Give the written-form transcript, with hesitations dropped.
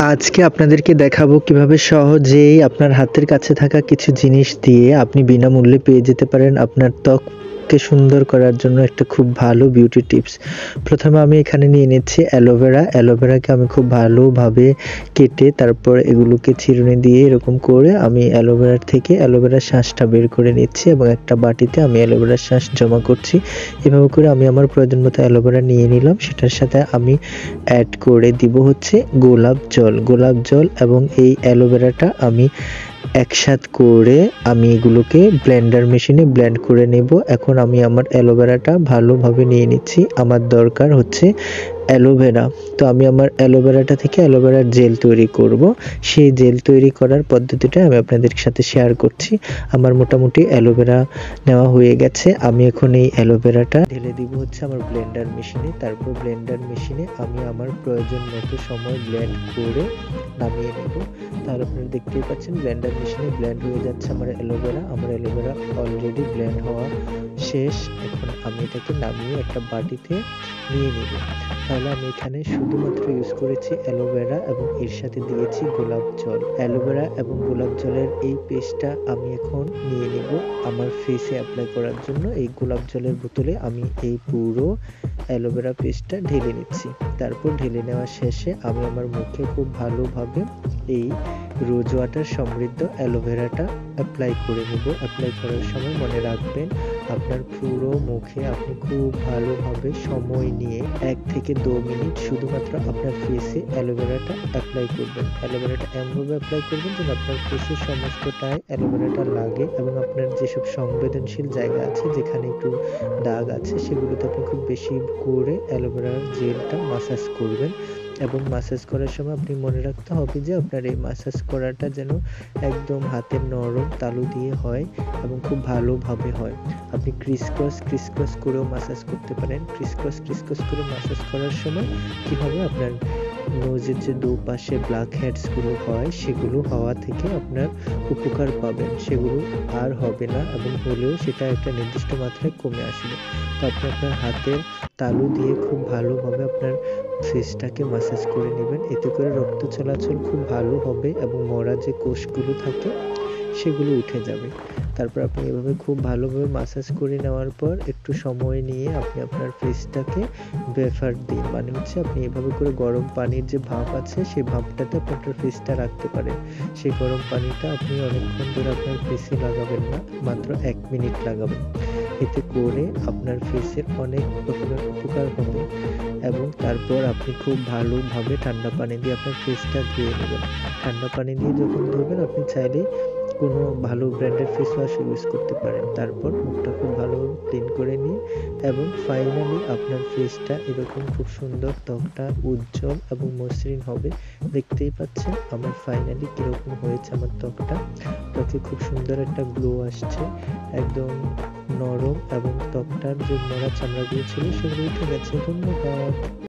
আজকে আপনাদেরকে দেখাবো কিভাবে সহজেই আপনার হাতের কাছে থাকা কিছু জিনিস দিয়ে আপনি বিনামূল্যে পেয়ে যেতে পারেন আপনার ত্বককে সুন্দর করার জন্য একটা খুব ভালো বিউটি টিপস। প্রথমে আমি এখানে নিয়ে নিচ্ছি অ্যালোভেরা। অ্যালোভেরাকে আমি খুব ভালোভাবে কেটে তারপর এগুলোকে চিরুনি দিয়ে এরকম করে আমি অ্যালোভেরার থেকে অ্যালোভেরার শাঁসটা বের করে নিচ্ছি এবং একটা বাটিতে আমি অ্যালোভেরার শাঁস জমা করছি। এভাবে করে আমি আমার প্রয়োজন মতো অ্যালোভেরা নিয়ে নিলাম। সেটার সাথে আমি অ্যাড করে দিব হচ্ছে গোলাপ জল এবং এই অ্যালোভেরাটা আমি একসাথ করে আমি এগুলোকে ব্লেন্ডার মেশিনে ব্লেন্ড করে নেব। এখন আমি আমার অ্যালোভেরাটা ভালোভাবে নিয়ে নিচ্ছি। আমার দরকার হচ্ছে অ্যালোভেরা। তো আমি আমার অ্যালোভেরাটা থেকে অ্যালোভেরার জেল তৈরি করব। সেই জেল তৈরি করার পদ্ধতিটা আমি আপনাদের সাথে শেয়ার করছি। আমার মোটামুটি অ্যালোভেরা নেওয়া হয়ে গেছে। আমি এখন এই অ্যালোভেরাটা ঢেলে দিব হচ্ছে আমার ব্লেন্ডার মেশিনে। তারপর ব্লেন্ডার মেশিনে আমি আমার প্রয়োজন মতো সময় ব্লেন্ড করে নামিয়ে নেব। তাহলে আপনারা দেখতেই পাচ্ছেন ব্লেন্ডার মেশিনে ব্লেন্ড হয়ে যাচ্ছে আমার অ্যালোভেরা। আমার অ্যালোভেরা অলরেডি ব্লেন্ড হওয়া শেষ। এখন আমি এটাকে নামিয়ে একটা বাটিতে নিয়ে নেব। তাহলে আমি এখানে শুধুমাত্র ইউজ করেছি অ্যালোভেরা এবং এর সাথে দিয়েছি গোলাপ জল। অ্যালোভেরা এবং গোলাপ জলের এই পেস্টটা আমি এখন নিয়ে নিব আমার ফেসে অ্যাপ্লাই করার জন্য। এই গোলাপ জলের বোতলে আমি এই পুরো অ্যালোভেরা পেস্টটা ঢেলে নিচ্ছি। তারপর ঢেলে নেওয়া শেষে আমি আমার মুখে খুব ভালোভাবে এই রোজ ওয়াটার সমৃদ্ধ অ্যালোভেরাটা অ্যাপ্লাই করে নেব। অ্যাপ্লাই করার সময় মনে রাখবেন আপনার পুরো মুখে আপনি খুব ভালোভাবে সময় নিয়ে 1 থেকে 2 মিনিট শুধুমাত্র আপনার ফেসে অ্যালোভেরাটা অ্যাপ্লাই করবেন। অ্যালোভেরাটা এমনভাবে অ্যাপ্লাই করবেন যেন আপনার ফেসের সমস্তটায় অ্যালোভেরাটা লাগে এবং আপনার যেসব সংবেদনশীল জায়গা আছে যেখানে একটু দাগ আছে সেগুলোতে আপনি খুব বেশি করে অ্যালোভেরার জেলটা মাসাজ করবেন। এবং মাসাজ করার সময় আপনি মনে রাখতে হবে যে আপনার এই মাসাজ করাটা যেন একদম হাতের নরম তালু দিয়ে হয় এবং খুব ভালোভাবে হয়। আপনি ক্রিস ক্রস করেও মাসাজ করতে পারেন। ক্রিস ক্রস করে মাসাজ করার সময় কি হবে, আপনার নোজের যে দুপাশে ব্ল্যাক হেডস গুলো হয় সেগুলো হওয়া থেকে আপনার উপকার পাবেন। সেগুলো আর হবে না এবং হলেও সেটা একটা নির্দিষ্ট মাত্রায় কমে আসবে। তো আপনি আপনার হাতের তালু দিয়ে খুব ভালোভাবে আপনার ফেসটাকে মাসাজ করে নেবেন। এতে করে রক্ত চলাচল খুব ভালো হবে এবং মরা যে কোষগুলো থাকে সেগুলো উঠে যাবে। তারপর আপনি এভাবে খুব ভালোভাবে মাসাজ করে নেওয়ার পর একটু সময় নিয়ে আপনি আপনার ফেসটাকে বেফার দিন, মানে হচ্ছে আপনি এভাবে করে গরম পানির যে ভাপ আছে সেই ভাপটাতে আপনার ফেসটা রাখতে পারেন। সেই গরম পানিটা আপনি অনেকক্ষণ ধরে আপনার ফেসে লাগাবেন না, মাত্র 1 মিনিট লাগাবেন। এতে করে আপনার ফেসের অনেক রকমের উপকার হবে এবং তারপর আপনি খুব ভালোভাবে ঠান্ডা পানি দিয়ে আপনার ফেসটা ধুয়ে নেবেন। ঠান্ডা পানি দিয়ে যখন ধুবেন আপনি চাইলে কোনো ভালো ব্র্যান্ডের ফেস ওয়াশ ইউজ করতে পারেন। তারপর মুখটা খুব ভালোভাবে ক্লিন করে নিয়ে এবং ফাইনালি আপনার ফেসটা এরকম খুব সুন্দর, ত্বকটা উজ্জ্বল এবং মসৃণ হবে। দেখতেই পাচ্ছেন আমার ফাইনালি কিরকম হয়েছে আমার ত্বকটা। ত্বকে খুব সুন্দর একটা গ্লো আসছে, একদম নরম এবং ত্বকটার যে মরা চামড়াগুলো ছিল সেগুলো উঠে গেছে। ধন্যবাদ।